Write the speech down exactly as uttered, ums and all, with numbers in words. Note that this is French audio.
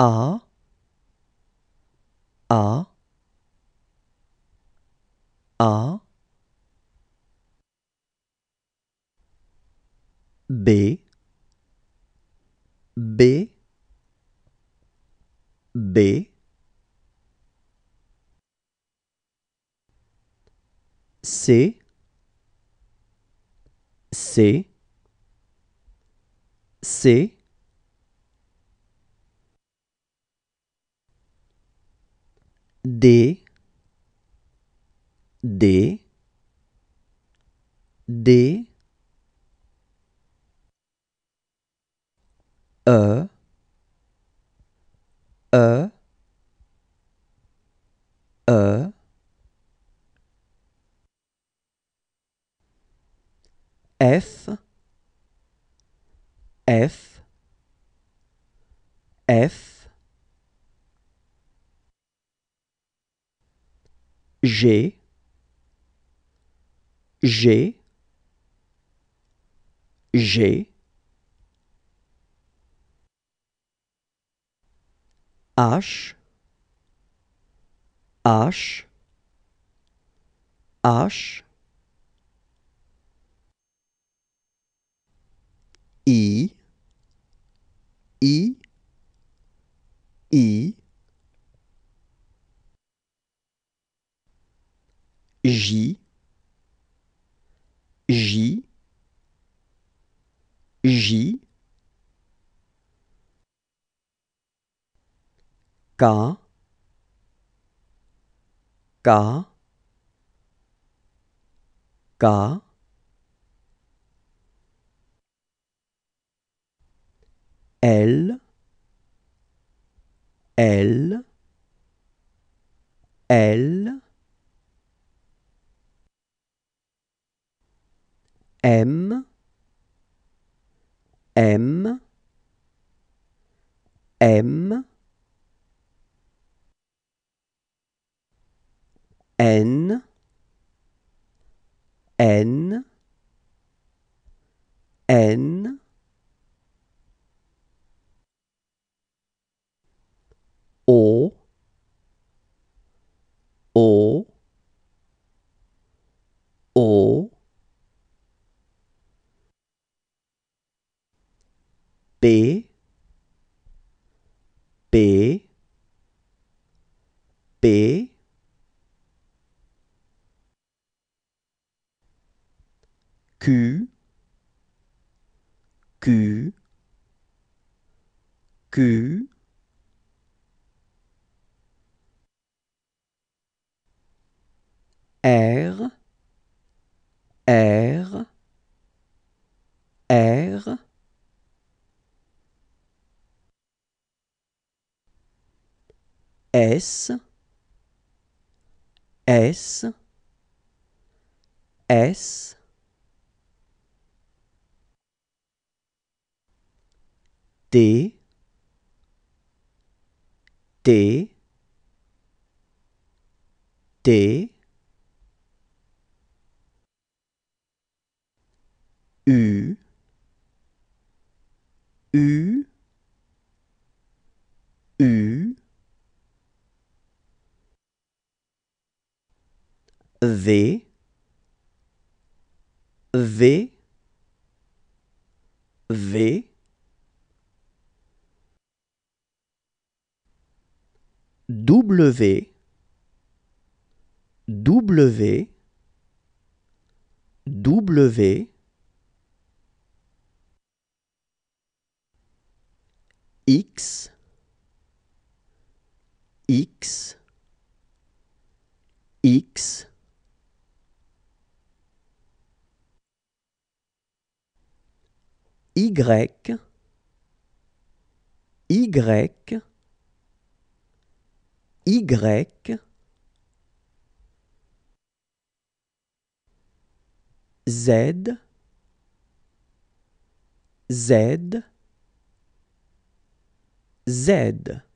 A, A, A, B, B, B, C, C, C, D, D, D, E, E, E, F, F, F, G, G, G, H, H, H, I, I, I, J, J, J, K, K, K, L, L, L, M, M, M, N, N, N, O, O, O, P, P, P, Q, Q, Q, R, R, R, S, S, S, T, T, T, U, U, U, V, V, V, W, W, W, X, X, X, Y, Y, Y, Z, Z, Z.